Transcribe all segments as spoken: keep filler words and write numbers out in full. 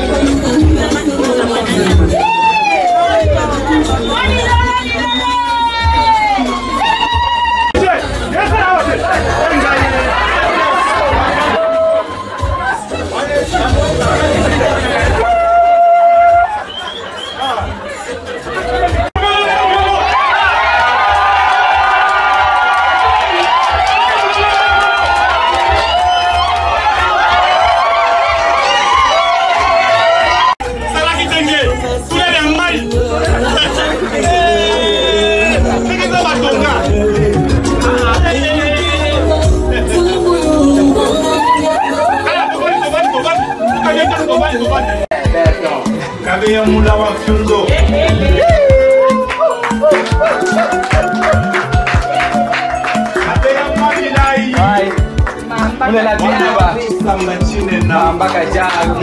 Kabeya mula wa fyundo. Kabeya mwabilai. Hai. Mula la biaba. Samba chine na mpaka jana.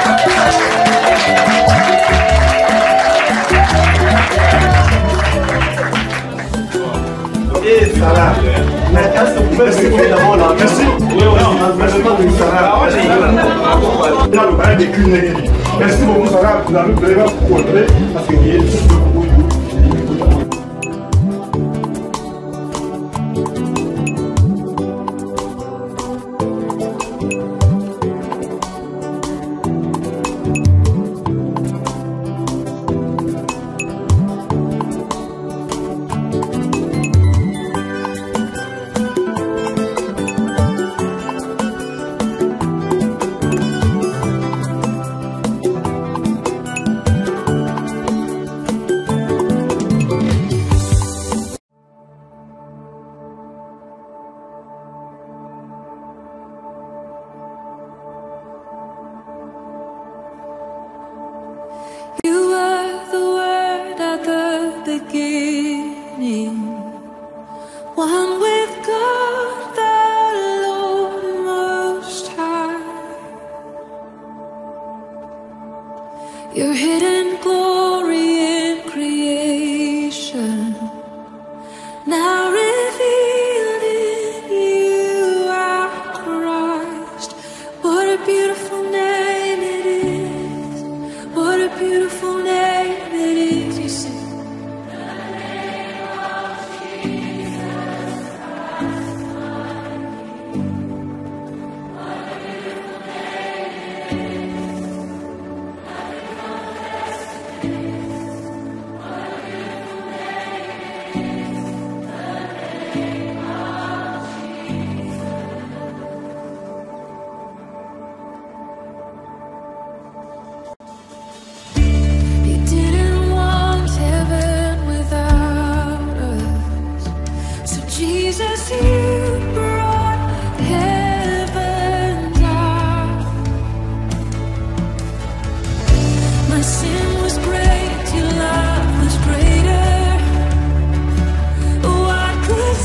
Eh, Salah. Merci pour d'abord là. Merci. Merci beaucoup, Salah. Vous avez vraiment contré parce que one with God the Lord Most High. Your hidden glory in creation, now revealed in you, our Christ. What a beautiful name it is. What a beautiful name it is. You sing. Jesus, you brought heaven down. My sin was great, your love was greater. What could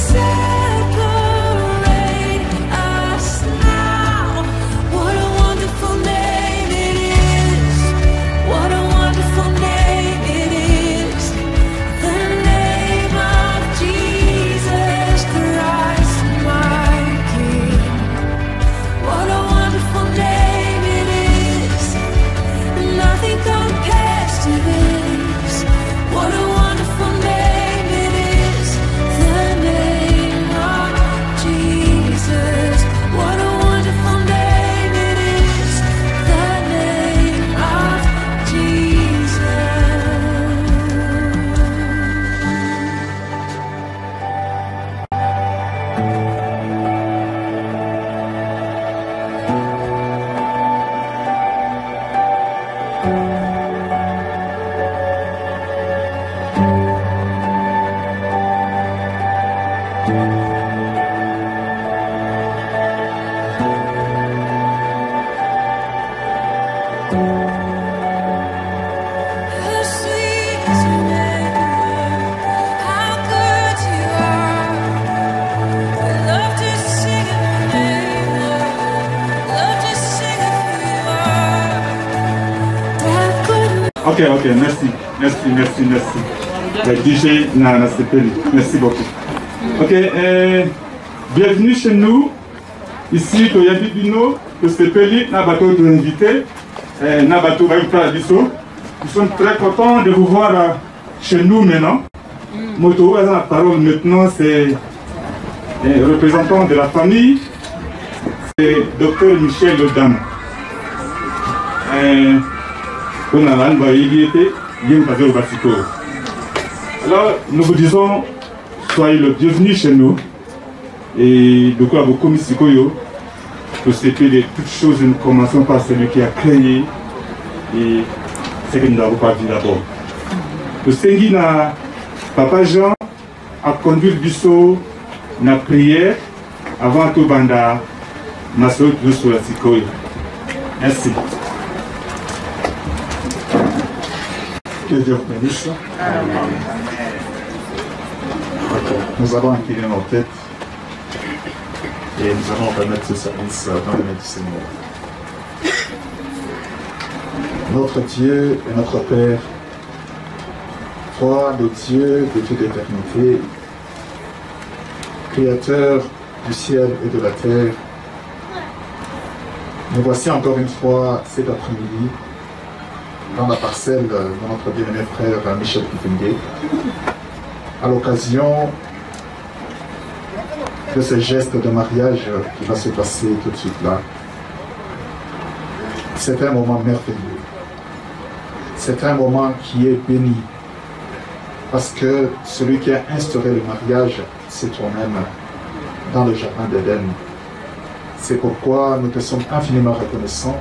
separate us now? What a wonderful name it is. What a wonderful name it is. The name of Jesus Christ, my King. What a wonderful name it is. Nothing compares to this. What a wonderful name it is. The name of Jesus. What a wonderful name it is. The name of Jesus. How sweet is your name, how good you are. We love to sing your name, Lord. Love to sing who you are. That good. Ok, ok, merci, merci, merci, merci. Le D J Nana Sepeli, merci beaucoup. Ok, euh, bienvenue chez nous, ici au Yabibino, le Sepeli, n'a pas d'autres invités. eh, Nabatou Baïta Bisso. Nous sommes très contents de vous voir euh, chez nous maintenant. Moto, la parole maintenant, c'est le représentant de la famille, c'est docteur Michel Lodam. Alors, nous vous disons, soyez le bienvenu chez nous. Et de quoi vous commissions pour ce que de toutes choses, nous commençons par celui qui a créé et ce que nous avons pas dit d'abord. Le Seigneur, Papa Jean, a conduit le biseau na prière avant tout banda Maso sur la Sikoyo. Merci. Que Dieu vous bénisse. Nous allons incliner nos têtes et nous allons remettre ce service dans les mains du Seigneur. Notre Dieu et notre Père, toi, le Dieu de toute éternité, Créateur du ciel et de la terre, nous voici encore une fois cet après-midi dans la parcelle de notre bien-aimé frère Michel Kifenge, à l'occasion de ce geste de mariage qui va se passer tout de suite là. C'est un moment merveilleux. C'est un moment qui est béni. Parce que celui qui a instauré le mariage, c'est toi-même dans le jardin d'Éden. C'est pourquoi nous te sommes infiniment reconnaissants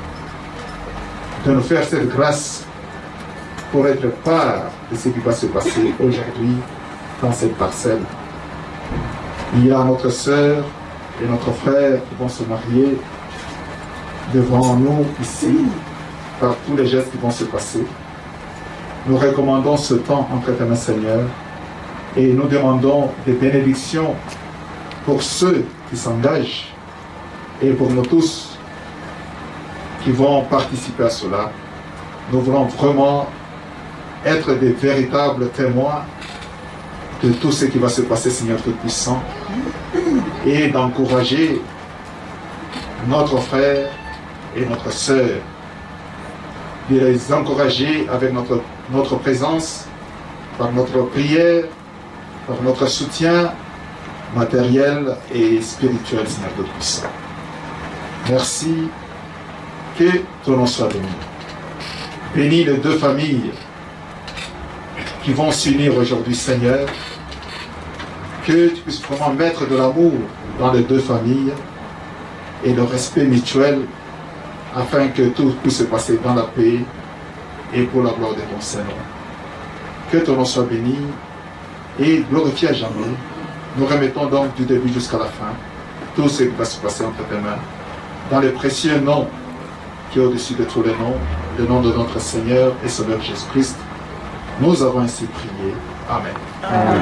de nous faire cette grâce pour être part de ce qui va se passer aujourd'hui dans cette parcelle. Il y a notre sœur et notre frère qui vont se marier devant nous ici par tous les gestes qui vont se passer. Nous recommandons ce temps entre tes mains, Seigneur, et nous demandons des bénédictions pour ceux qui s'engagent et pour nous tous qui vont participer à cela. Nous voulons vraiment être des véritables témoins de tout ce qui va se passer, Seigneur Tout-Puissant, et d'encourager notre frère et notre sœur, de les encourager avec notre, notre présence, par notre prière, par notre soutien matériel et spirituel, Seigneur Tout-Puissant. Merci, que ton nom soit béni. Bénis les deux familles qui vont s'unir aujourd'hui, Seigneur, que tu puisses vraiment mettre de l'amour dans les deux familles et le respect mutuel afin que tout puisse se passer dans la paix et pour la gloire de ton Seigneur. Que ton nom soit béni et glorifié à jamais. Nous remettons donc du début jusqu'à la fin tout ce qui va se passer entre tes mains, dans le précieux nom qui est au-dessus de tous les noms, le nom de notre Seigneur et Sauveur Jésus-Christ. Nous avons ainsi prié. Amen. Amen.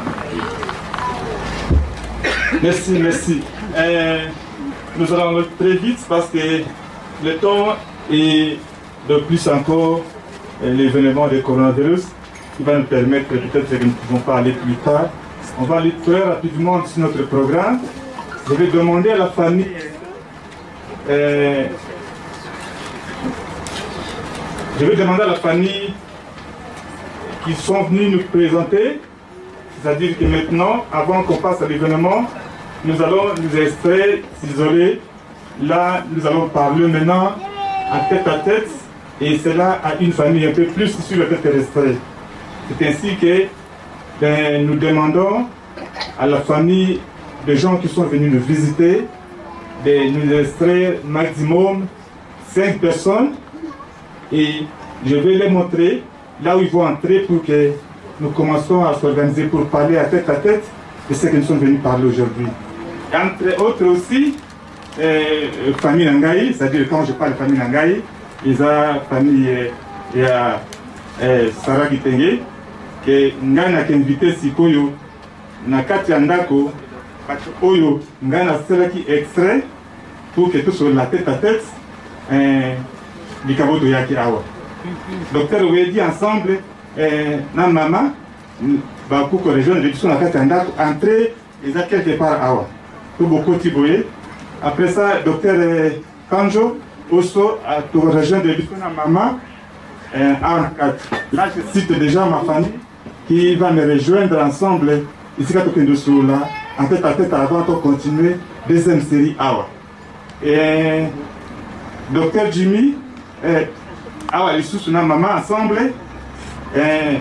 Merci, merci. Euh, nous allons aller très vite parce que le temps est de plus encore euh, l'événement du coronavirus qui va nous permettre peut-être que nous ne pouvons pas aller plus tard. On va aller très rapidement sur notre programme. Je vais demander à la famille euh, je vais demander à la famille qui sont venus nous présenter, c'est-à-dire que maintenant, avant qu'on passe à l'événement, nous allons nous extraire, s'isoler. Là, nous allons parler maintenant à tête à tête, et cela à une famille un peu plus sur le tête terrestre. C'est ainsi que ben, nous demandons à la famille de gens qui sont venus nous visiter de nous extraire maximum cinq personnes, et je vais les montrer là où ils vont entrer pour que nous commençons à s'organiser pour parler à tête à tête de ce que nous sommes venus parler aujourd'hui. Entre autres aussi, euh, famille Nangaï, c'est-à-dire quand je parle de famille Nangaï, il y a famille, il y a euh, Sarah Kitenge, que Ngana qui invité Sikoyo, Nakati Andako, Oyo, Ngana Selaki extrait pour que tout soit la tête à tête, Bikaboto Yaki Awa. Docteur Ouedi ensemble, na maman, Bakuko région de l'édition Nakati Andako, entrée, ils ont quelque part Awa. Tout beaucoup Tiboye. Après ça, docteur Kanjo, Osso, à tout rejoindre la maman, en quatre. Là, je cite déjà ma famille qui va me rejoindre ensemble ici, quand on là, en tête à tête avant de continuer, deuxième série Awa. Et docteur Jimmy, eh, Awa, ils sont maman ensemble. Et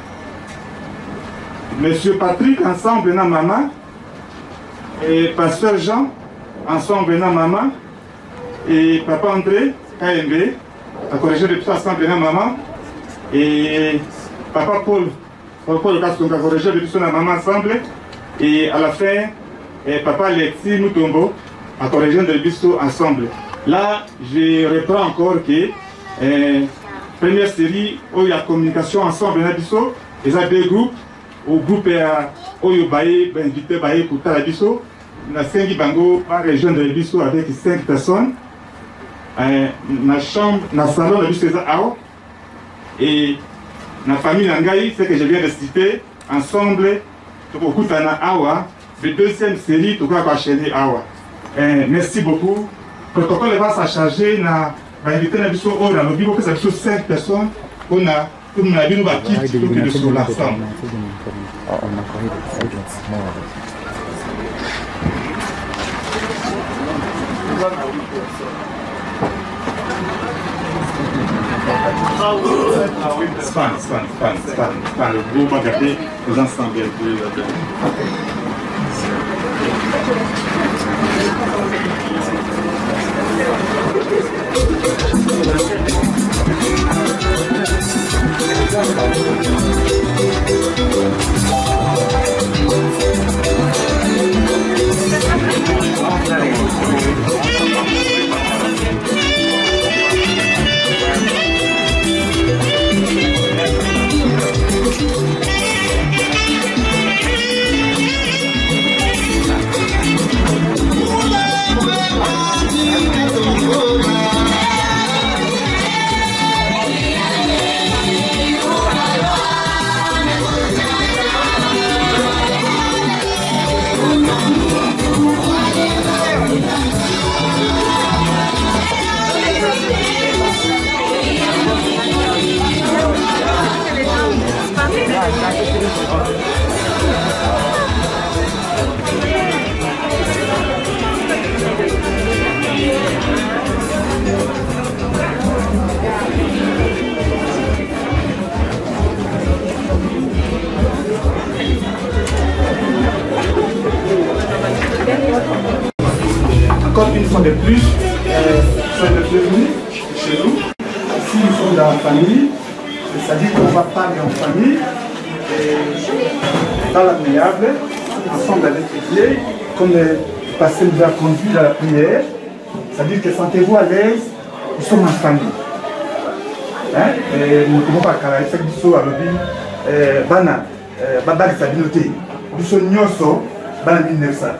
Monsieur Patrick, ensemble, na maman. Et Pasteur Jean, ensemble, na maman. Et Papa André, K M B, à corriger de tout ensemble, na maman. Et Papa Paul, Papa Paul, à corriger de tout na maman ensemble. Et à la fin, et Papa Alexis Moutombo, à corriger de tout ensemble. Là, je reprends encore que eh, première série où il y a communication ensemble, il y a deux groupes. Au groupe où il y a invité pour Talabiso, la cinq bango par région de Bisso avec cinq personnes. La chambre, la salon de Bisso et la famille Nangaï, ce que je viens de citer, ensemble, pour Koutana Awa, la deuxième série, tout cas, va enchaîner Awa. Merci beaucoup. Le protocole va s'en charger, va inviter la Bisso, on a le bureau que ça Bisso cinq personnes, on a tout le monde va quitter tout le sur l'ensemble. Span, span, span, span, span. Le groupe va garder les ensembles. Encore une fois de plus, euh, soyez les bienvenus chez nous. Si nous sommes dans la famille, c'est-à-dire qu'on va parler en famille, et dans l'amiable, ensemble avec les vieilles, comme le pasteur nous a conduit à la prière, c'est-à-dire que sentez-vous à l'aise, nous sommes en famille. Hein? Et nous ne pouvons pas caractériser du saut à l'objet, Bana, Baba de Sabinoté, nous sommes Nyoso, Bana mille neuf cents.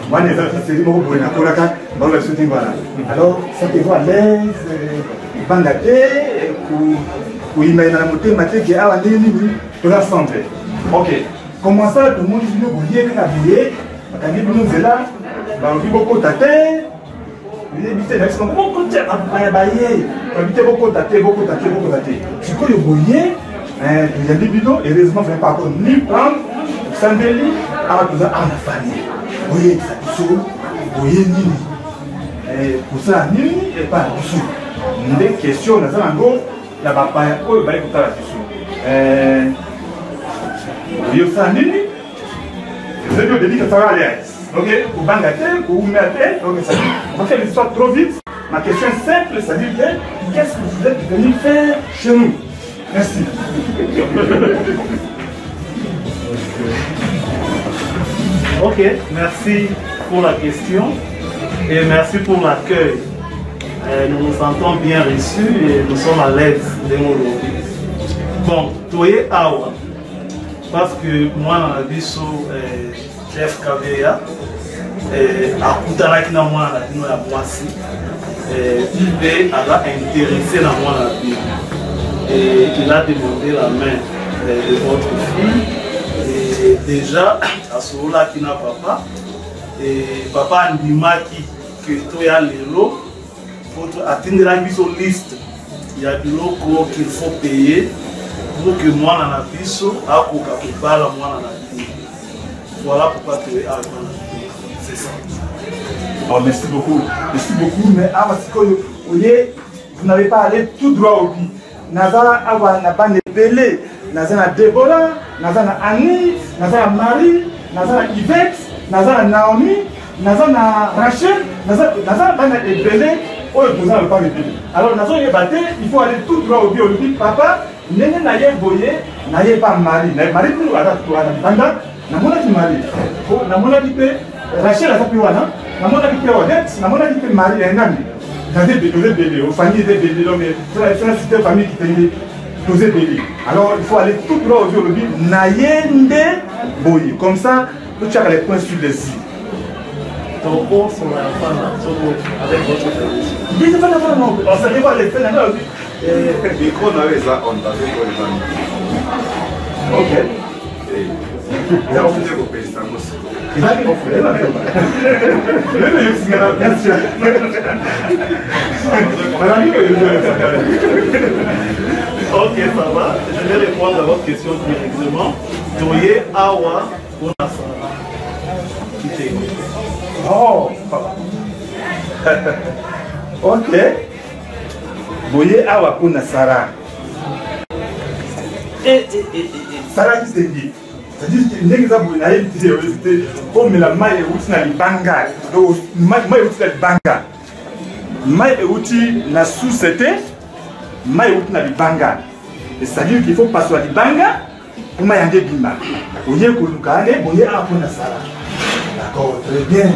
Alors, sentez-vous à l'aise, bandate, pour imaginer la montée, maté qui a l'année tout l'ensemble. Ok. Comment ça, tout le monde dit vous voyez que la vie, quand nous est là, on dit beaucoup tâter, vous évitez d'action, beaucoup de temps à bailler, on évite beaucoup tâter, beaucoup tâter, beaucoup tâter. Ce que vous voyez, il y a des bidons, heureusement, vous n'avez pas encore ni prendre, s'embellir, à la famille. Vous voyez, ça vous voyez, Nini. Pour ça, Nini et pas dessous. Des questions, dans un angle, la papa, oh, il va écouter là-dessous. Vous voyez ça, Nini. Je vais vous dire que ça va aller. Ok, vous bangatez, vous mettez, on va faire l'histoire trop vite. Ma question est simple, c'est-à-dire que qu'est-ce que vous êtes venu faire chez nous? Merci. Ok, merci pour la question et merci pour l'accueil. Euh, nous nous sentons bien reçus et nous sommes à l'aise de mon lobby. Bon, Toye Awa, parce que moi, dans la vie sur Jeff Kabeya, à Koutaraki, dans moi, la vie, à Boissy, il a intéressé dans moi la vie. Et il a demandé la main de votre fille. Et déjà, à ce moment-là, qui n'a papa, et papa Ndimaki, que Toya Lelo, faut atteindre la mise sur liste. Il y a de l'eau qu'il faut payer pour que moi, dans la biso, à Coca-Cola, moi, dans la vie. Voilà pourquoi tu es à c'est ça. Oh, merci beaucoup. Merci beaucoup. Mais ah, parce que vous n'avez pas allé tout droit au but. Naza awa na bande belé, naza na Déborah, naza na Annie, naza na Marie, naza na Yvette, naza na Naomi, naza na Rachel, naza naza bande belé. Oh, vous n'avez pas belé. Alors naza y batté, il faut aller tout droit au but. On dit papa, nene na ye boye, na ye pas Marie, na Marie plus ou alors toi na banda, na mona ki Marie. Oh, na mona ki pe Rachel a sapé wana, na mona ki pe Odette, na mona ki pe Marie et Nami. Vous avez belé, aux familles des belés, mais c'est une famille qui tenait posé belé. Alors il faut aller tout droit au biologie, Nayende Boyi. Comme ça, tu as les points sur les i. Ton cours sur la femme avec votre permission. Dis pas la non, on s'est voir les faits là. Le micro n'avait pas on avait pour les familles. Ok. Et on faisait vos pays, ça m'a il va bien offrir la même. Le aussi bien sûr. Ok, ça va. Je vais répondre à votre question directement. Toye Awa Bonasara. Quittez. Oh. Ok. Boye Awa Bonasara. Et, et, et, et, Sarah qui s'est dit. C'est-à-dire que les gens qui ont été comme la maille est na libanga, maille est na libanga, maille est na sous-c'était, maille est na libanga. C'est-à-dire qu'il faut passer à libanga pour maille ande bima. Oye kulukane, boye apona sala. D'accord, très bien.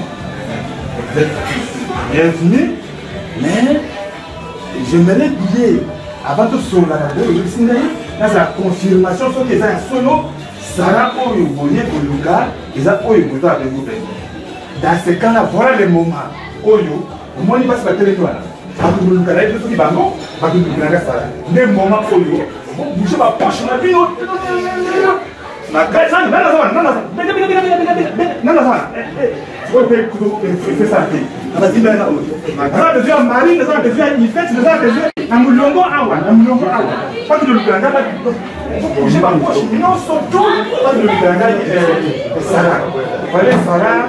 Bienvenue. Mais j'aimerais dire avant de se la la confirmation sur les un solo. Sarah Oyo Boye Koluka, ils ont Oyo Boye avec vous. Dans ce cas-là, voilà le moment. Oyo, au moins il passe par le territoire. Quand vous nous connaissez, vous dites Bango, quand vous nous connaissez Sarah. Le moment Oyo, vous savez pas poche la vie. Na casa, não não não não não não não não não fais ça. Vas-y ben là. Nous avons déjà Marie, nous avons déjà Yvette, nous avons déjà Namulongo Awa, Namulongo Awa. Pas de le ganga, pas de je pas poche. Non, surtout pas de le ganga Sarah. Voilà Sarah.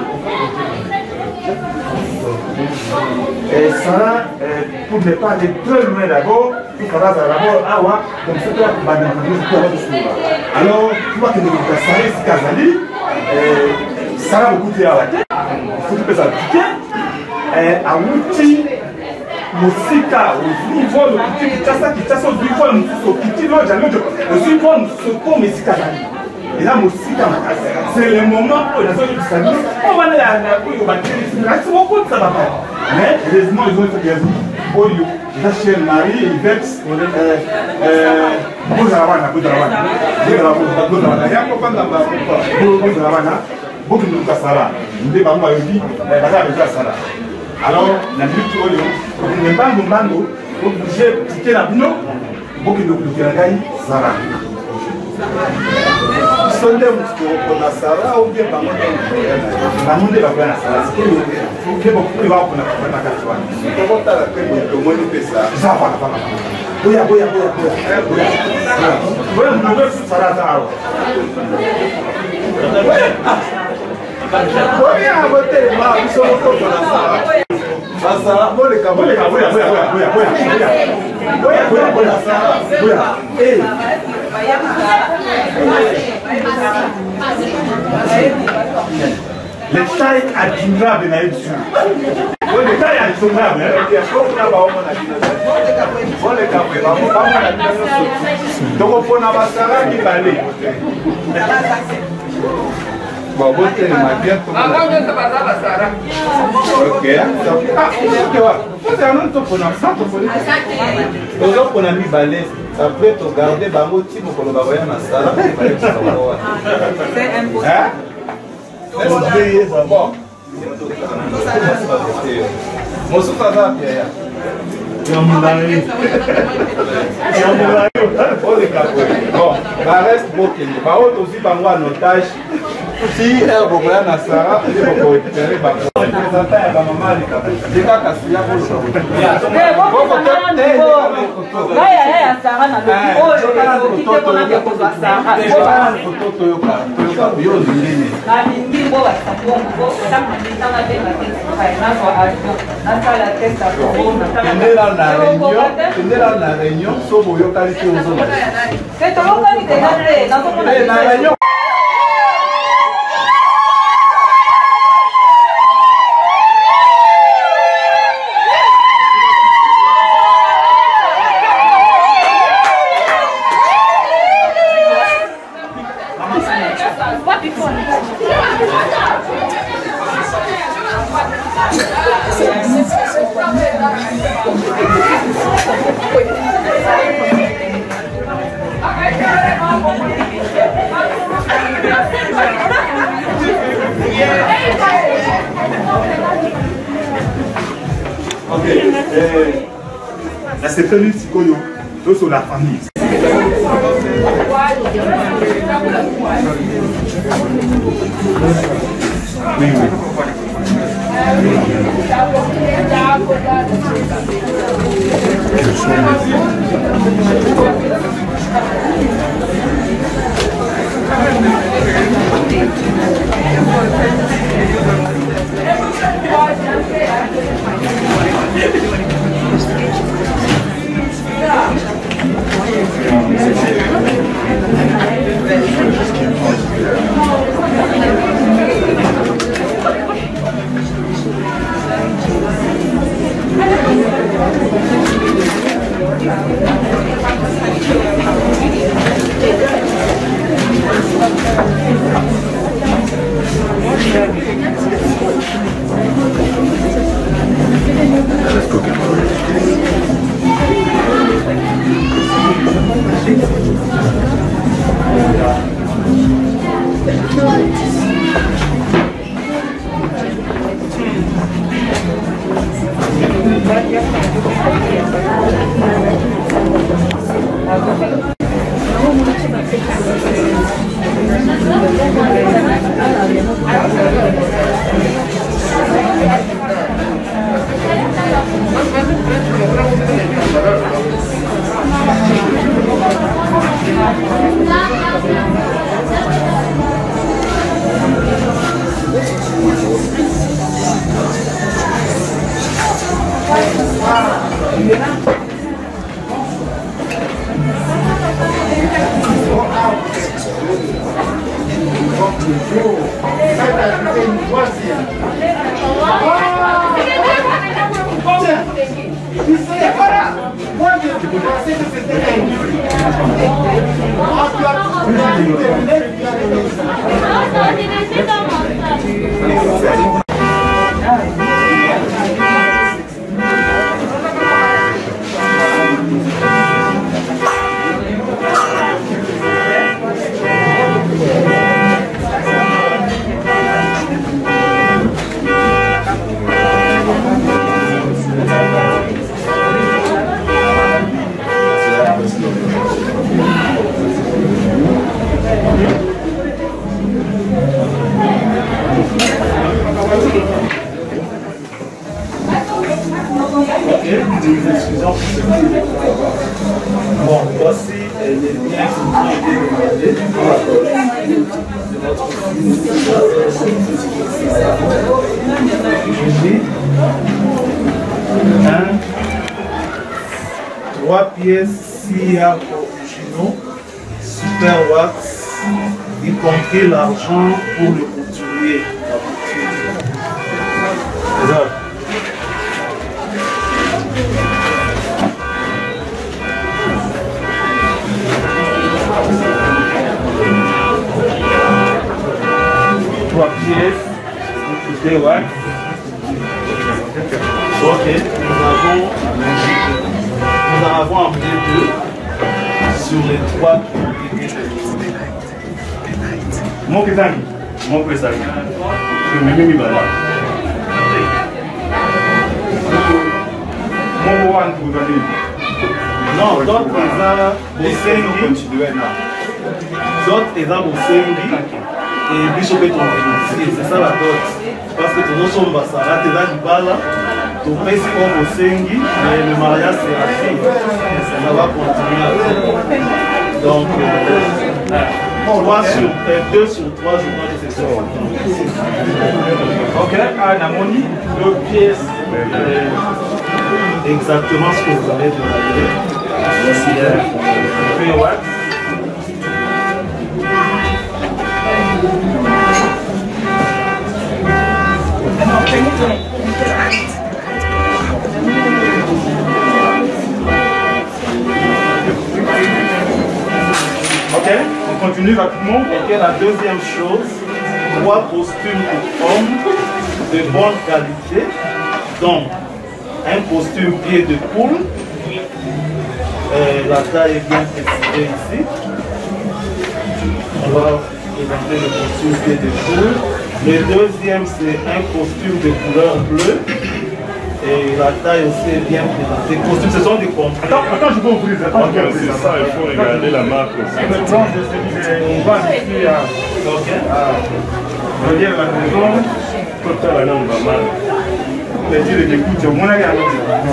Et Sarah, pour ne pas aller très loin d'abord, il faudra d'abord Awa, comme ça tu vas te alors, tu vois que nous avons Sarah Kazali, Sarah beaucoup de Awa. Il faut que ça pique. À Wouti, Mosika, au niveau de Kiti, Kitasa, Kitasa, au niveau de Kiti, au niveau de Soko, Messika. Et là, Mosika, c'est le moment où la zone du salut, on va aller à la couille, on va dire, c'est mon compte, ça va pas. Mais, heureusement, ils ont fait des amis. Oyo, Rachel, Marie, Yvette, Bouzarawana, Bouzarawana, Bouzarawana, Bouzarawana, Bouzarawana, Bouzarawana, Sarah, nous devons avoir une vie, Sarah. Alors, la lutte Oyo, on n'est pas un bango, obligé de quitter la bino, beaucoup de Bouzarawana, Sarah. Sonde mukona Sarah ou bien Bango Bango va faire Sarah. C'est que beaucoup va pour la katwa. Comment ta la que le monde fait ça. Ça va pas. Boya boya boya boya. Boya. Boya nous veut Sarah ça. Boya voter ma ils sont pour la Sarah. Sarah bon les boya boya boya boya boya boya. Boya boya boya Sarah. Boya. Eh les tailles admirables n'aiment sur. Oui, les tailles admirables. Donc, on peut avoir Sarah qui va aller. Bon, vous êtes bien. Ok. Ah, c'est un autre pour nous. Donc, on a mis balai. Après, tu regardes Bango Timo pour le Baroya Nassara. C'est impossible. Est-ce que c'est bon? Mon souffle va bien. Bon, bah reste bloqué. Par contre, aussi, Bango en otage. Si elle bokoya na Sarah, elle va récupérer ba représentant ya ba maman les kaka. C'est kaka si ya ko so. Eh, bon, ça m'a rendu bon. Là, il y a Sarah dans le bureau, je vais quitter mon ami pour voir Sarah. Je vais pas photo Toyoka, Toyoka bio zilini. Na bimbi bo ba sabon bo, ça m'a dit ça m'a fait la tête. Na so avion, na ça la tête à corona. Tende là na réunion, tende là na réunion, so boyo qualité aux autres. C'est tout le monde qui est là, dans ton Na réunion. Ok, euh, la céphalonie psychoyo, tout sur la famille. Oui, oui. Bon, voici les biens qui ont été demandés de votre fils. Un, trois pièces S I A originaux, super wax, y compris l'argent pour le couturier. Trois pièces, écoutez, ouais. Ok, nous avons, nous en avons amené deux sur les trois qui ont été déposés. Mon Kézani, mon Kézani, je me mets là. Mon Wan pour donner. Non, d'autres ils ont Bosengi, d'autres ils ont Bosengi, et biso pe ton bénéficier, c'est ça la dot. Parce que tous sommes basara, t'es là du bala, ton pèse comme au sengi, mais le mariage sera fait. Ça va continuer après. Donc, euh, trois sur, euh, deux sur trois, je crois que c'est ça. Ok, à Namoni, deux pièces, euh, exactement ce que vous allez demander. Ici, euh, P O X. Ok, on continue rapidement. Ok, la deuxième chose, trois costumes pour hommes de bonne qualité. Donc, un costume pied de poule. Euh, la taille est bien précisée ici. On va présenter le costume pied de poule. Le deuxième, c'est un costume de couleur bleue. Et la taille aussi est bien présentée. Les costumes, ce sont des complets. Attends, attends, je peux ouvrir. Ok, c'est ça, il faut regarder la marque aussi. Le blanc de celui de on va ici à Ok. derrière la maison. Tout à l'heure, on va mal. Les dire les écoutes, au moins là, il y a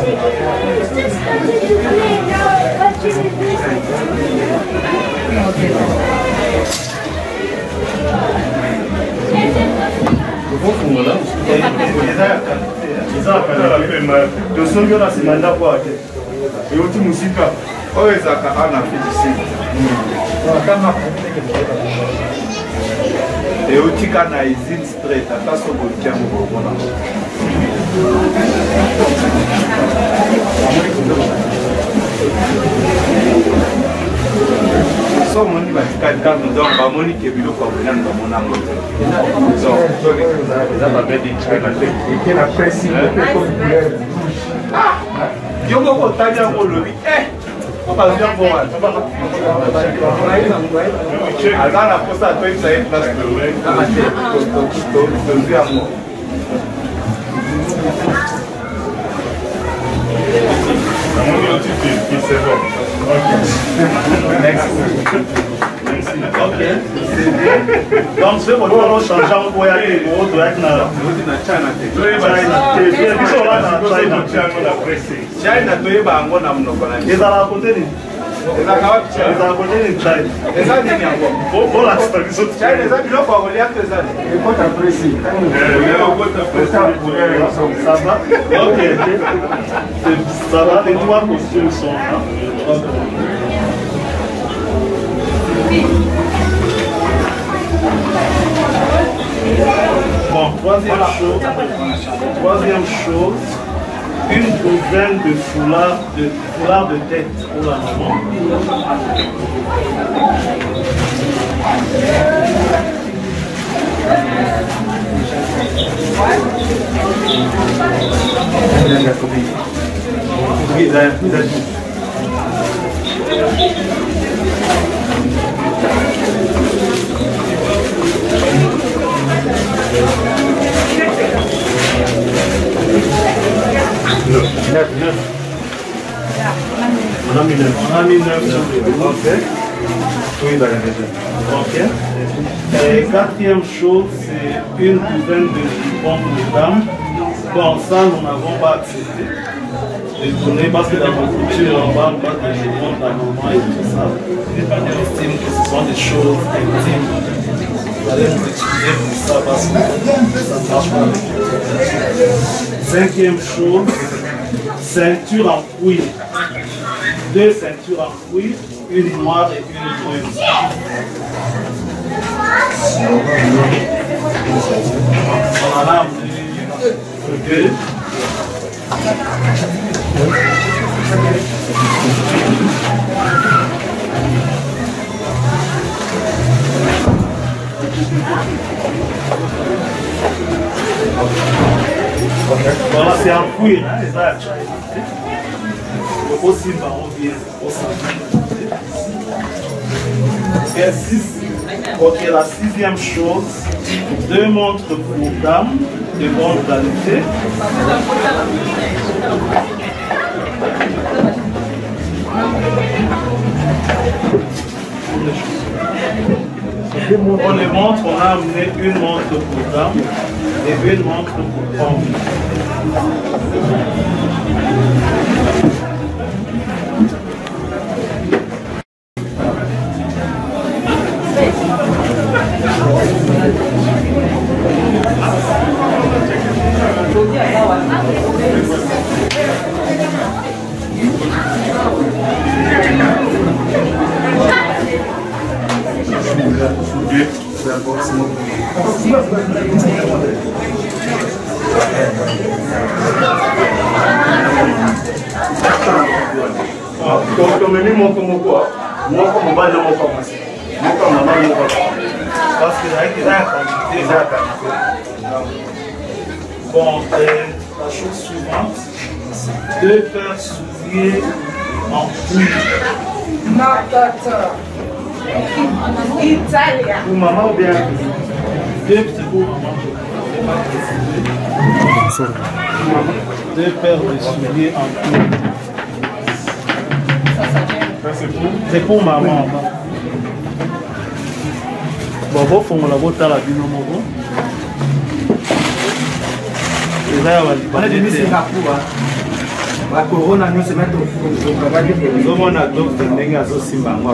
tosongi oyo na nsima ndako ake euti mosika oyo ezalaka kaka na félicite euti kaka na usine straight ata soki otiango kokona so omoni batikali kaka donc bamoni ke biloko ya bonani bamonango eza babedi china te eke na presi yongo kotali yango olobi aza na posa atoyebisa ye place tozwi yango namoni oti qui c'est bon. Ok. Donc, ce que vous avez changé en quoi il y a des mots de China. China toyeba yango na monoko na biso. Ezala côté ni. Ezala wapi China? Ezala côté ni China. Eza nini yango? Bon la biso. China eza biloko ya kolia te eza. ekota presi Ça va? Ok. Ça va, les trois costumes sont là. Bon, troisième chose, troisième chose, une douzaine de foulards de, foulards de tête pour la maman. On a mis neuf. On a mis neuf sur les deux. Ok. Oui, dans la région. Ok. Et quatrième chose, c'est une douzaine de jupons pour dames. Bon, ça, nous n'avons pas accepté de donner parce que dans notre culture, on ne parle pas de jupons de la maman et tout ça. On estime que ce sont des choses intimes. Vous allez nous utiliser pour ça parce que ça ne marche pas. Cinquième chose, ceinture en cuir. Deux ceintures en cuir, une noire et une brune. On en a deux. Voilà, c'est en cuir, hein, les arches. Le aussi marron bien, ok, six. Ok, la sixième chose, deux montres pour dames de bonne qualité. Pour les montres, on a amené une montre pour dame et une montre pour homme. tomeli moko moko moko mobali na moko mwasi moko mama moko parce que avec la quantité eza quantité. bon euh, la chose suivante deux paires souliers en cuir Italia. Pour maman ou bien deux c'est pour maman deux paires de souliers en cuir. C'est pour maman. Bon, vous faites la botte à la bino mogo. Et là, on a des Singapour. La corona nous se met au fond. Nous on a d'autres nègres à Simba, moi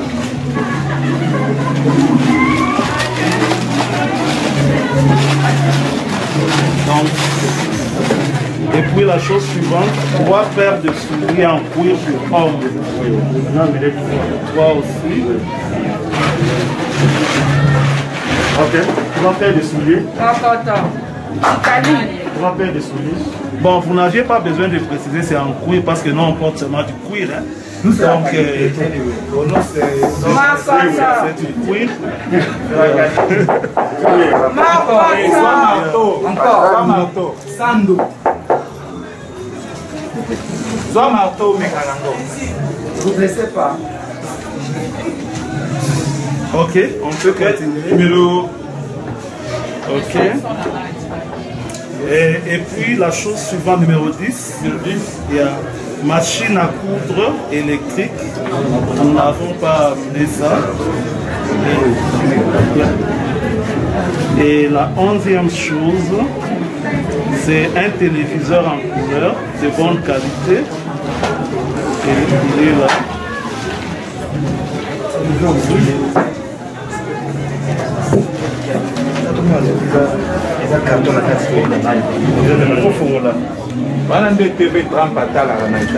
donc, et puis la chose suivante, trois paires de souliers en cuir pour hommes. Trois aussi. Ok, trois paires de souliers. Attends, attends. Italie. Trois paires de souliers. Bon, vous n'aviez pas besoin de préciser c'est en cuir parce que nous on porte seulement du cuir. Hein. Nous donc, euh, c'est du cuir. Encore, marteau. Sando. Zoa marteau, Mekalango. Vous ne laissez pas. Ok, on peut continuer. Numéro. Ok. Et, et puis la chose suivante, numéro dix. Numéro dix. Il y a machine à coudre électrique. Nous n'avons pas amené ça. Et, et la onzième chose, c'est un téléviseur en couleur de bonne qualité. Et il est là. Voilà des T V trente patala à la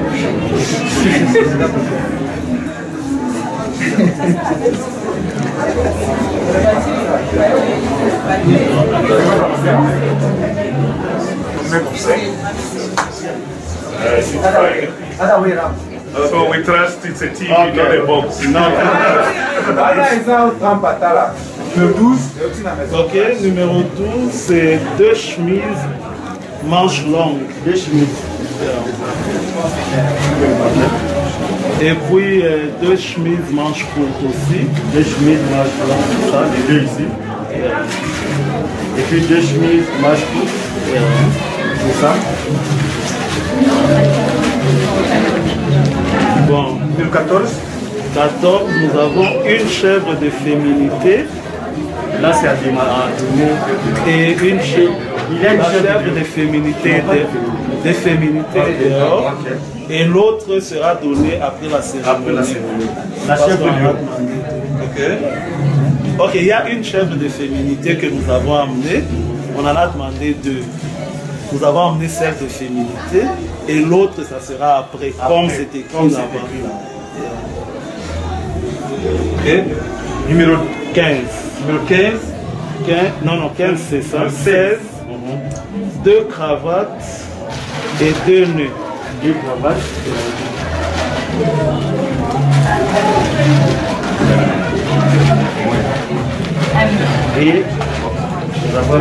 So we trust it's a T V, okay. Not a box. No. Voilà, ils ont trente patala. Le douze, ok, numéro douze, c'est deux chemises manches longues. Deux chemises. Et puis euh, deux chemises manches courtes aussi. Deux chemises manches longues, ça, les deux ici. Et puis deux chemises manches courtes. C'est ça. Bon. numéro quatorze. quatorze, nous avons une chèvre de féminité. Là, c'est à donner. Et une chèvre, la chèvre de féminité, de, de féminité dehors. Et l'autre sera donnée après la cérémonie. Après la cérémonie. La chèvre de ok. Ok, il y a une chèvre de féminité que nous avons amenée. On en a demandé deux. Nous avons amené celle de féminité. Et l'autre, ça sera après, après comme c'est écrit là-bas. Ok. Numéro quinze. Numéro quinze. quinze. Non, non, quinze c'est ça. seize. Mm-hmm. Deux cravates et deux nœuds. Deux cravates. Et nous avons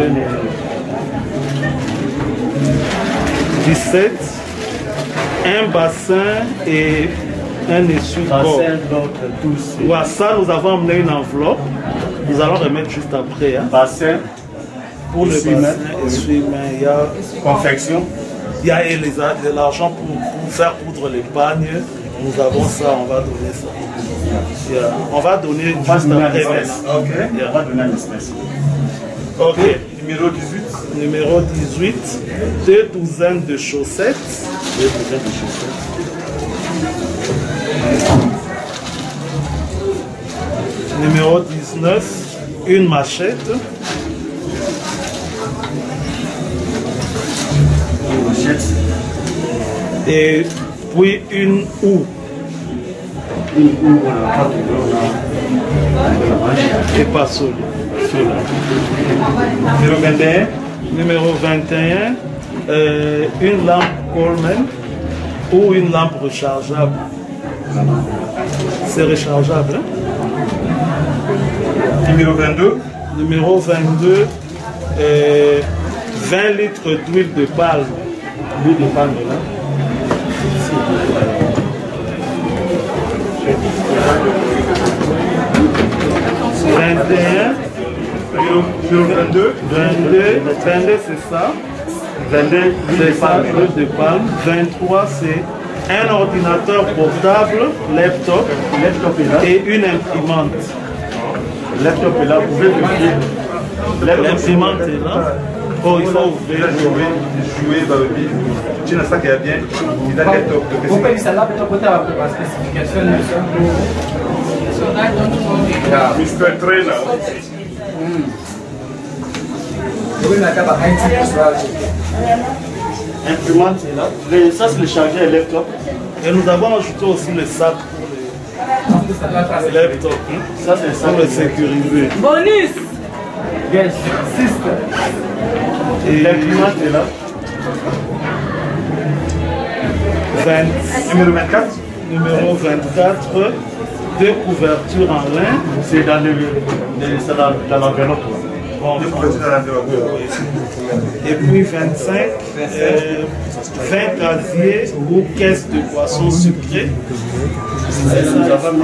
dix-sept. Un bassin et un essuie-gorge. Ouais, ça, nous avons amené une enveloppe. Nous allons remettre juste après. Hein. Bassin. Pour le bassin, essuie-main, il y a confection. Il y a l'argent pour, pour faire poudre les pagnes Nous avons ça, on va donner ça. Yeah. On va donner On va juste donner un un S M S. S M S. Ok. Yeah. On va donner un S M S. Ok. Numéro dix-huit. Numéro dix-huit. Deux douzaines de chaussettes. Deux douzaines de chaussettes. Numéro dix-neuf. Une machette. Une machette. Et puis une houe. Une houe, on a pas Et pas seul. Numéro vingt et un. Numéro vingt et un. Euh, une lampe Coleman ou une lampe rechargeable. C'est rechargeable. Hein? Numéro vingt-deux. Numéro vingt-deux. Euh, vingt litres d'huile de palme. L'huile de palme là. vingt et un. vingt-deux. vingt-deux. vingt-deux c'est ça. vingt-deux, C'est ça, l'huile de palme. vingt-trois c'est un ordinateur portable, laptop, Laptop est là. et une imprimante. Laptop est là. Vous pouvez vérifier. L'imprimante est là. Oh, il faut Il a ouvrir. joué, joué, bah oui. Tu n'as ça qui est bien. Il a laptop. Vous pouvez ça là, peut-être côté la spécification de ça. mister Trainer. Oui, mais quand I T Imprimante est là. Le- Ça, c'est le chargeur et laptop. Et nous avons ajouté aussi le sac pour les laptops, hein, Ça, c'est ça. pour les sécuriser. Bonus. Yes, sister. Et L'imprimante est là. vingt, Numéro vingt-quatre. numéro vingt-quatre, deux couvertures en lin. C'est dans le, le- c'est dans, dans l'enveloppe. Bon, Deux couvertures dans l'enveloppe. et puis vingt-cinq, euh, vingt casiers ou caisses de boissons sucrées. C'est ça. Nous avons mis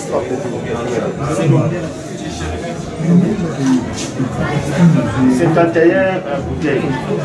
cinquante et un bouteilles.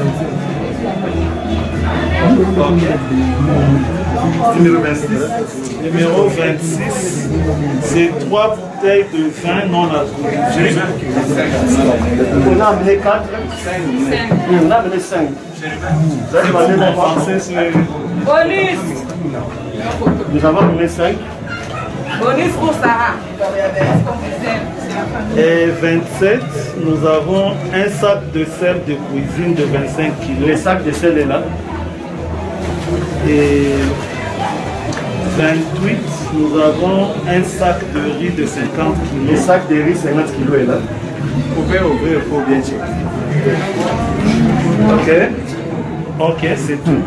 Numéro vingt-six. Numéro vingt-six, c'est trois bouteilles de vin non alcoolisé. On a amené quatre. On a amené cinq. Vous avez demandé mon français, c'est- Bonus. Nous avons amené cinq. Bonus pour Sarah. Et vingt-sept, nous avons un sac de sel de cuisine de vingt-cinq Le kilos. sac de sel est là. Et vingt-huit, nous avons un sac de riz de cinquante Le kilos. sac de riz cinquante kilos est là. Vous pouvez ouvrir, il faut bien checker. Ok. Ok, c'est tout.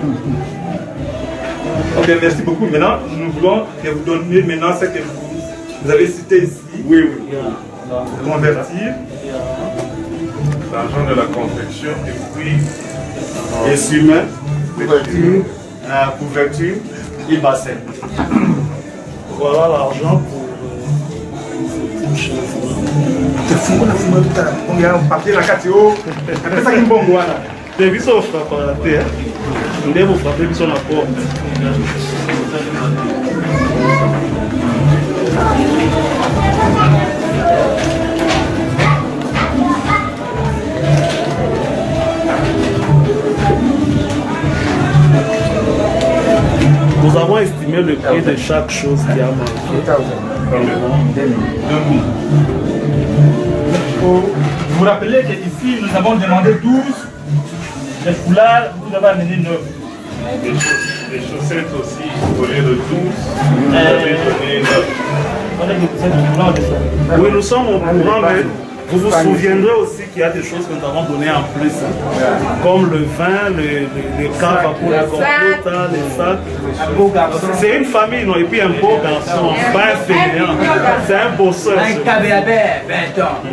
Ok, merci beaucoup. Maintenant, nous voulons que vous donniez maintenant ce que vous avez cité ici. Oui, oui. Convertir. L'argent de la confection et puis Et humain. Couverture. Euh, couverture. Et bassin. Voilà l'argent pour euh, cette chose. Tefungula fuma tuta onge ya papier na kati o. Pesa kimbongo wana. Te biso frappe la terre. Nde vous frappez biso la porte. Nous avons estimé le prix de chaque chose qui a manqué. Vous vous rappelez qu'ici nous avons demandé douze. Les foulards, vous avez amené neuf. les, chauss- les chaussettes aussi, au lieu de douze, vous avez donné neuf. Oui, nous sommes au courant, mais vous vous souviendrez aussi qu'il y a des choses que nous avons données en plus, hein, comme le vin, le, le, les caves pour les complots, les sacs. C'est une famille, non, et puis un beau garçon, pas un fainéant, c'est un bosseur. Un cabéabé, vingt ans.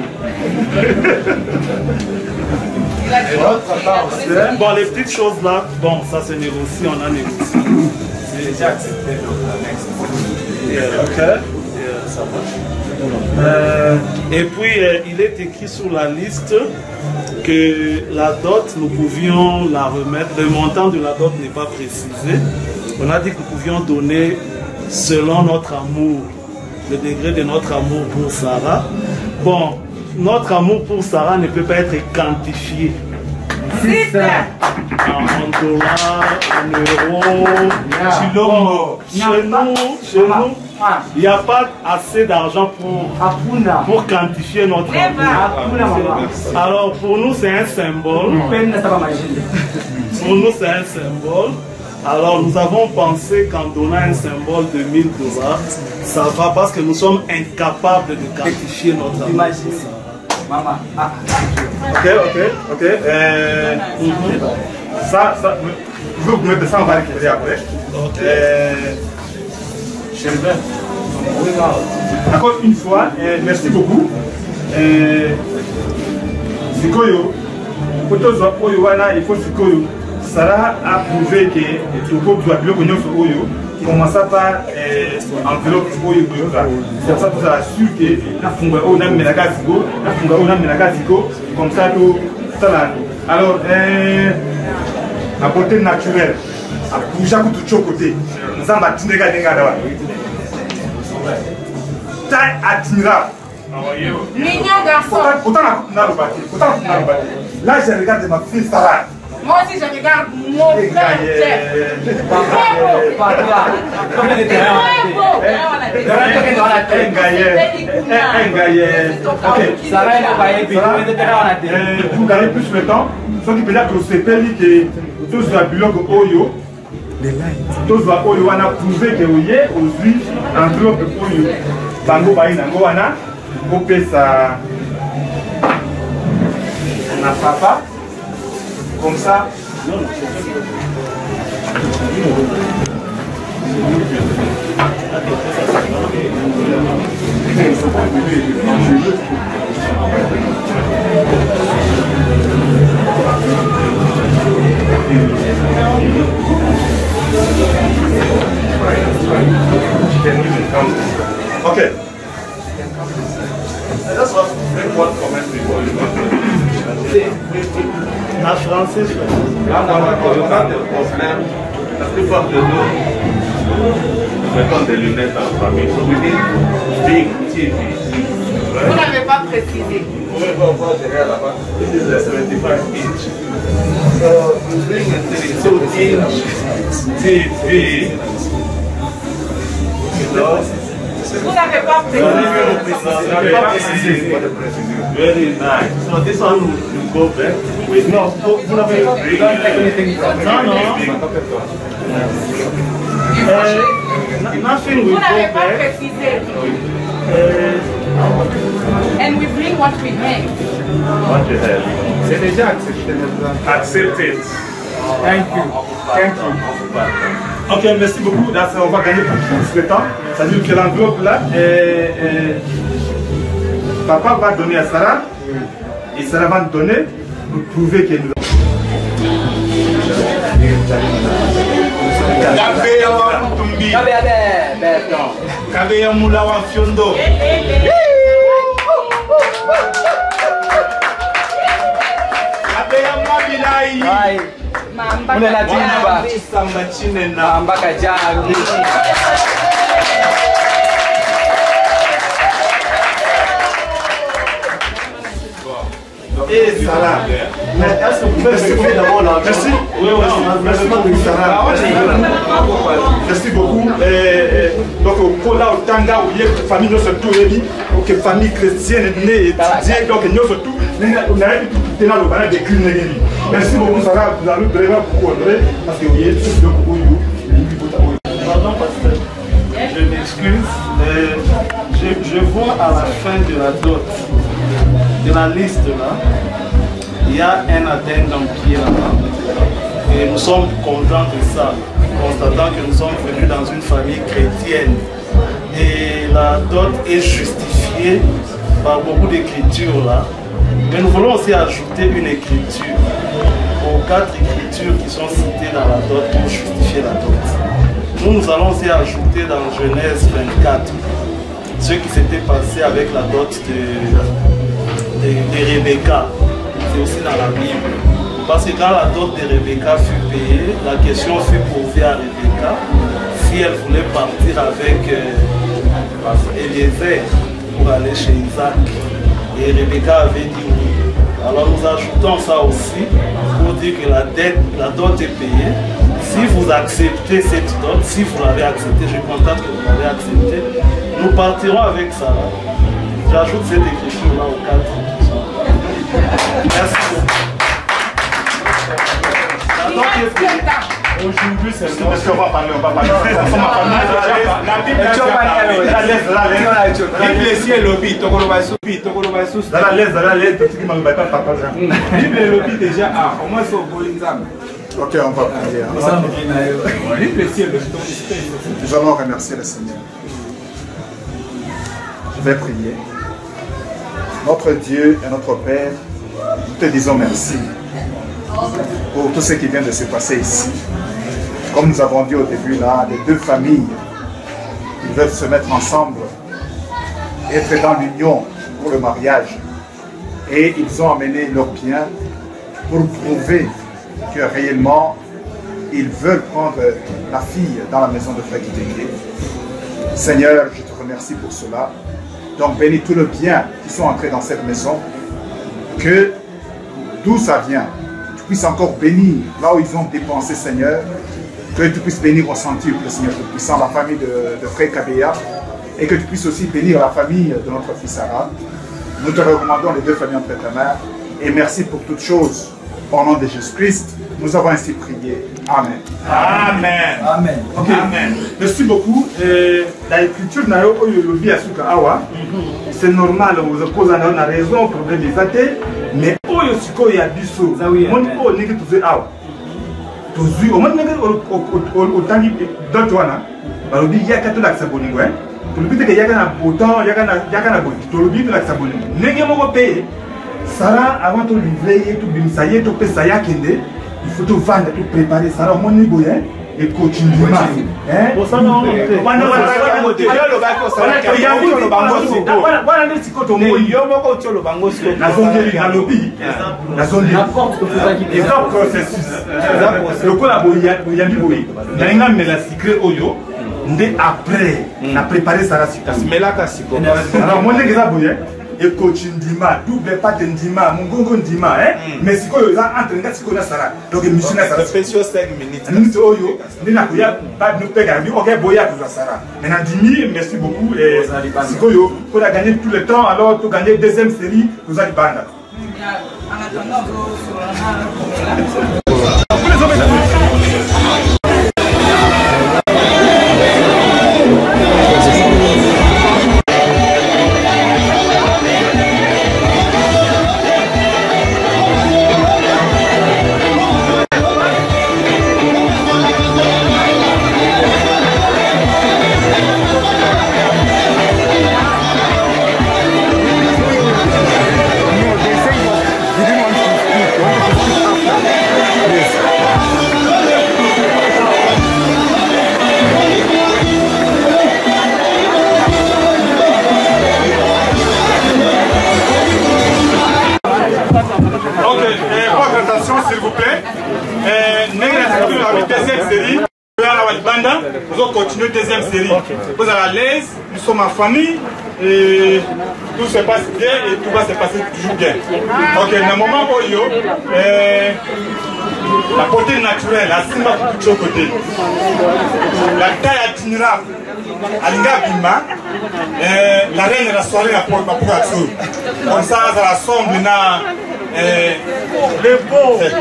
Bon, les petites choses là, bon, ça se négocie, on a négocié. C'est déjà accepté donc la next. Yeah, ok. Yeah, ça va. Euh, et puis, euh, il est écrit sur la liste que la dot, nous pouvions la remettre. Le montant de la dot n'est pas précisé. On a dit que nous pouvions donner selon notre amour, le degré de notre amour pour Sarah. Bon, notre amour pour Sarah ne peut pas être quantifié. En dollars, en euros, bon, chez nous, chez nous, il n'y a pas assez d'argent pour, pour quantifier notre amour. Alors pour nous c'est un symbole. Pour nous c'est un symbole. Alors nous avons pensé qu'en donnant un symbole de mille dollars, ça va parce que nous sommes incapables de quantifier notre amour. Maman. Ah. Ok, ok, ok. Euh, mm-hmm. Ça, ça, je vais vous mettre ça, on va récupérer après. Ok. Euh, encore une fois, euh, merci beaucoup. Euh, Sikoyo, il faut Sikoyo. Sarah a prouvé que le groupe doit bien connaître Oyo. Commença par enveloppe Oyo. C'est pour ça que ça a su que la funga on a menagasigo, la funga on a menagasigo, comme ça tout ça. Alors, la beauté naturelle, à bouger à tout de côté. Nous avons bâti des gars des gars. Taille admirable. Mignon garçon. Autant la coupe bâti, autant la coupe bâti. Là, je regarde ma fille Sarah. Moi aussi, je regarde mon frère. Très beau. Comme les terrains. Un gaillet. Un gaillet. Ok. Sarah est pas épée. Pour gagner plus de temps, ce qui peut dire que c'est payé que tous les blocs Oyo, tous les Oyo, on a prouvé que Oyo, aujourd'hui, en bloc Oyo, Bango Baïna, Goana, Opé, ça. On n'a pas pas. Comme ça. Okay. I just want to make one comment before you go. En français, je Là, on a des problèmes. La plupart de nous mettons des lunettes en famille. So we need big T V. Vous n'avez pas précisé. Vous pouvez pas voir derrière là-bas. This is a seventy-five inch. So we bring a thirty-two inch T V. You know? Vous n'avez pas précisé. Very nice. So this one will go back. With no, vous n'avez pas anything. Non, non. Uh, nothing will Vous go n'avez pas back. précisé. Uh, And we bring what we make. What you have? C'est déjà accepté. Accept it. Thank you. Thank you. Ok, merci beaucoup. Là, on va gagner plus de temps. Ça veut dire que l'enveloppe là, et, et, papa va donner à Sarah et Sarah va nous donner pour prouver que nous Mula jamba Samba chine na mpaka jana. Et Sarah, mais est-ce que vous pouvez répondre d'abord là? Merci. Oui, oui, merci beaucoup Sarah. Merci beaucoup. Donc, pour la Tanga, où il y a une famille, nous sommes tous réunis, une famille chrétienne née étudiée, donc nous sommes tous, on a tout dans le banal des crimes. Merci beaucoup Sarah, vous allez vraiment beaucoup honorer, parce que vous avez tout le beaucoup. Pardon, pasteur. Je m'excuse. Euh, je, je vois à la fin de la dot, de la liste là, il y a un addendum qui est là-bas. Et nous sommes contents de ça, constatant que nous sommes venus dans une famille chrétienne. Et la dot est justifiée par beaucoup d'écritures là. Mais nous voulons aussi ajouter une écriture aux quatre écritures qui sont citées dans la dot pour justifier la dot. Nous, nous allons aussi ajouter dans Genèse vingt-quatre ce qui s'était passé avec la dot de, de, de Rebecca. C'est aussi dans la Bible. Parce que quand la dot de Rebecca fut payée, la question fut posée à Rebecca si elle voulait partir avec euh, Eliezer pour aller chez Isaac. Et Rebecca avait dit oui. Alors nous ajoutons ça aussi pour dire que la dette, la dot est payée. Si vous acceptez cette dot, si vous l'avez acceptée, je constate que vous l'avez acceptée, nous partirons avec ça. J'ajoute cette écriture là au cadre. Merci beaucoup. Aujourd'hui, c'est le parce qu'on va parler, on va parler. C'est ma famille. La Bible est le lobby, dans la laisse, dans la laisse, tout ce qui m'a pas papa. La Bible est le lobby déjà. Ah, au moins, c'est au Bolinzam. Ok, on va prier. Nous allons remercier le Seigneur. Je vais prier. Notre Dieu et notre Père, nous te disons merci pour tout ce qui vient de se passer ici. Comme nous avons dit au début, là, les deux familles, ils veulent se mettre ensemble, être dans l'union pour le mariage. Et ils ont amené leurs biens pour prouver que réellement, ils veulent prendre la fille dans la maison de Frère Kitenge. Seigneur, je te remercie pour cela. Donc bénis tout le bien qui sont entrés dans cette maison, que d'où ça vient, tu puisses encore bénir là où ils ont dépensé, Seigneur, que tu puisses bénir au centuple, Seigneur Tout-Puissant, la famille de, de Frère Kabeya, et que tu puisses aussi bénir la famille de notre fils Sarah. Nous te recommandons les deux familles entre ta main, et merci pour toutes choses. Au nom de Jésus-Christ, nous avons ainsi prié. Amen. Amen. Amen. Okay. Amen. Merci beaucoup. La écriture n'a c'est normal, vous avez une raison, problème exact, mais il y a du saut. Au moins, au temps d'autres, il y a quatre lacs abonnés. Pour le but que y a un bouton, il y a un abonné. Pour le but de l'accès abonné. N'est-ce payer. Sarah, avant de livrer, tout bien, ça y est, tout peut ça y est, il faut tout vendre, tout préparer. Sarah, mon niveau, et continuer. Hein? Pour ça, non. Voilà, la zone de la lobby, la zone de les autres processus. Le collaborateur, il y a du bruit. Il y a un la secret oyo. Après, on a préparé ça. Alors, mon exemple, et coach Ndima, double pas de Ndima, mon gongo Ndima, mais si quoi, ça entre en cas, c'est ça. Donc, je me suis dit, spécial cinq minutes. Nous, oyo, nous n'avons pas de nous payer, ok, boya tout ça. Maintenant, Dimi, merci beaucoup. Et si quoi, pour gagner tout le temps, alors, pour gagner deuxième série, vous allez banda. Nous allons continuer deuxième série. Vous êtes à l'aise, nous sommes en famille et tout se passe bien et tout va se passer toujours bien. Ok, dans le moment où yo, euh, la beauté naturelle, la simba pour tout côté. La taille admirable, Alinga Bima, la reine de la soirée à Port Mapuatsu. Comme ça, ça rassemble na. Le beau. Ok,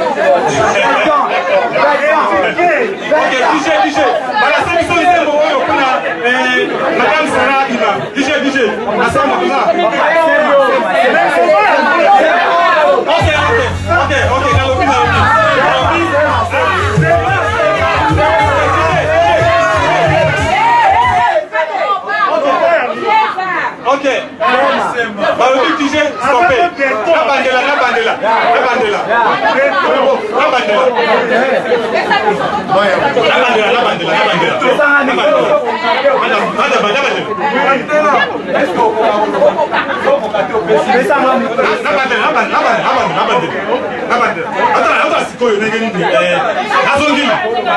D J, D J. Voilà, c'est une solution pour vous. Madame Sarah Bima. D J, D J. Ensemble, là. Ok, ok, ok, ok, dans l'opinion. Ok. Balobi D J, stoppé. La bandela, la bandela, la bandela. La bandela. La bandela, la bandela, la bandela. La bandela. Madame, madame, madame. Est-ce que vous pouvez la bandela, la bandela, la bandela, la bandela. La bandela. Attends, attends, sikoyo ndenge nini azongima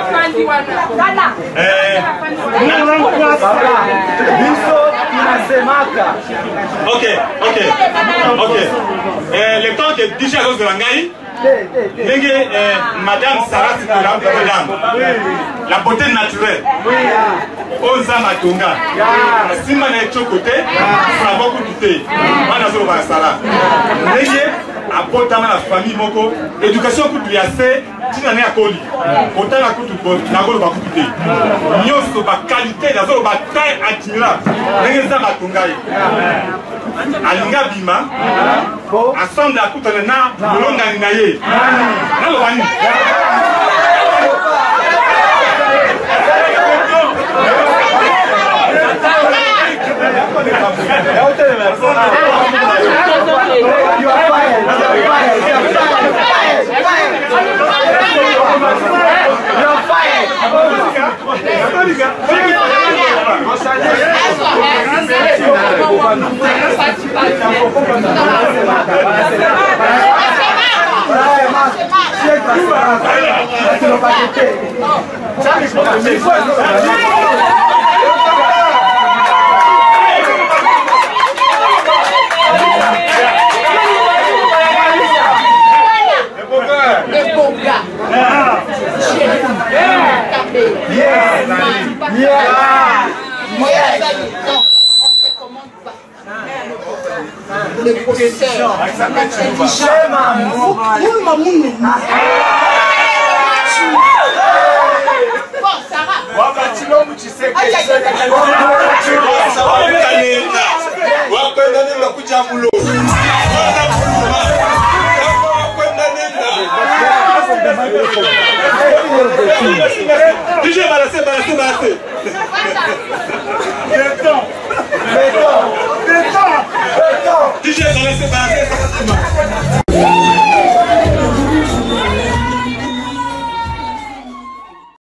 biso tunasemaka. Ok, ok, ok. Le temps que déjà azozela ngai ndenge madame Sarah Sikola madame la beauté naturelle oyo nzambe atonga simba na etoko te savo kutu te wana azoloba na Sarah ndenge abotama na famille moko éducation kutu ya se ntina ne akoli kotala kutu nakoloba kutu te nyonso bakalite nazoloba taille admirable ndenge nzambe atonga ye alinga bima asemble akutana na molongani na ye naloba nini Le possesseur, D J balancez, balancez, balancez.